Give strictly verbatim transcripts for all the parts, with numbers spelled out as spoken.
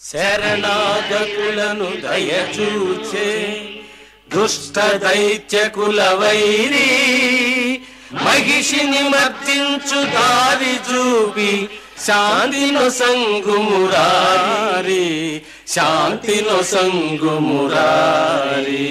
శరణాగతులను దయచూచే దుష్ట దైత్యకుల వైరి మహిషిని మర్దించు దారి చూపి శాంతిను సంగుమురారి శాంతిను సంగుమురారి.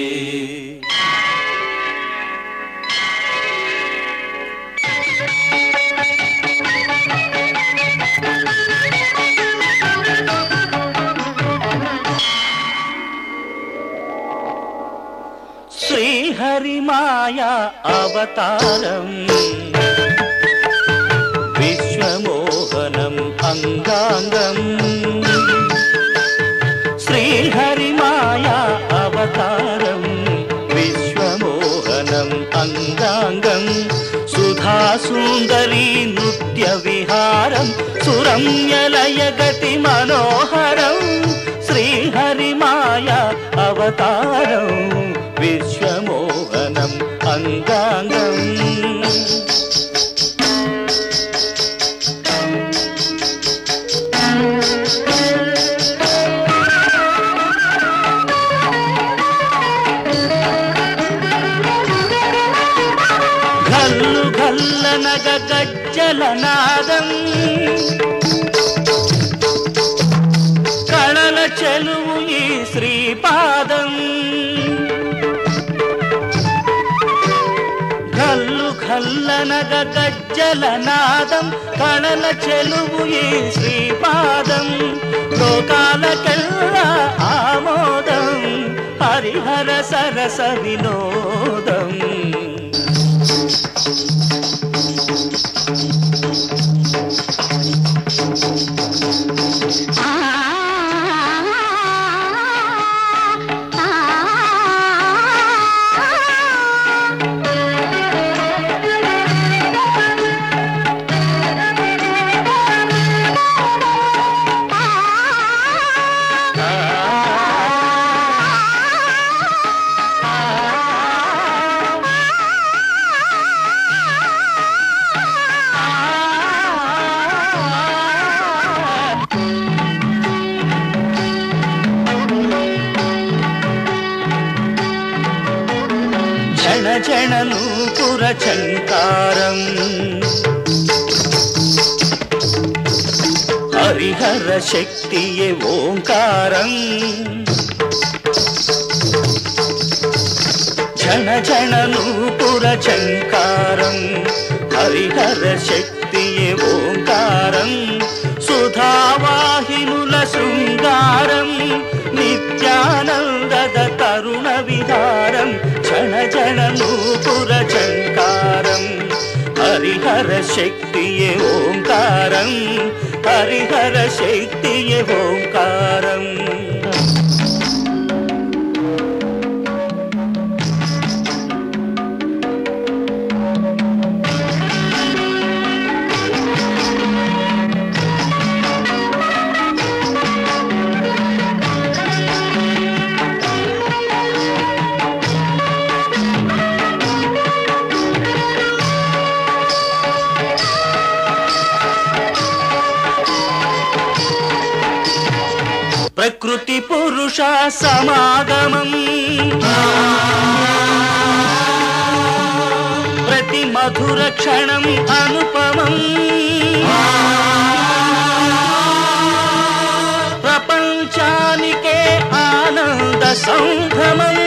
శ్రీహరి మాయా అవతారం విశ్వమోహనం అంగాంగం. శ్రీహరి మాయా అవతారం విశ్వమోహనం అంగాంగం. సుధా సుందరీ నృత్య విహారం సురమ్యలయ గతి మనోహరం. శ్రీహరి మాయా అవతారం విశ్వమోహనం అంగాంగం. ఘల్లు ఘల్లనగ గజ్జలనాదం కళల చెలువు ఈ శ్రీపాదం. ఘల్లు ఘల్లనగ గజ్జలనాదం కళల చెలువు ఈ శ్రీపాదం. లోకాలకెల్లా ఆమోదం హరిహర సరస వినోదం. జన జన నూపుర చంకారం హరిహర శక్తియే ఓంకారం. జన జన నూపుర చంకారం హరిహర శక్తియే ఓంకారం. సుధావాహినుల శృంగారం నిత్యానందద తరుణ విహారం. జన జన నూపుర చంకారం హరిహర శక్తియే ఓంకారం హరిహర శక్తియే ఓంకారం. ప్రకృతి పురుష సమాగమం ప్రతి మధుర క్షణం అనుపమం. ప్రపంచానికే ఆనంద సంగమం.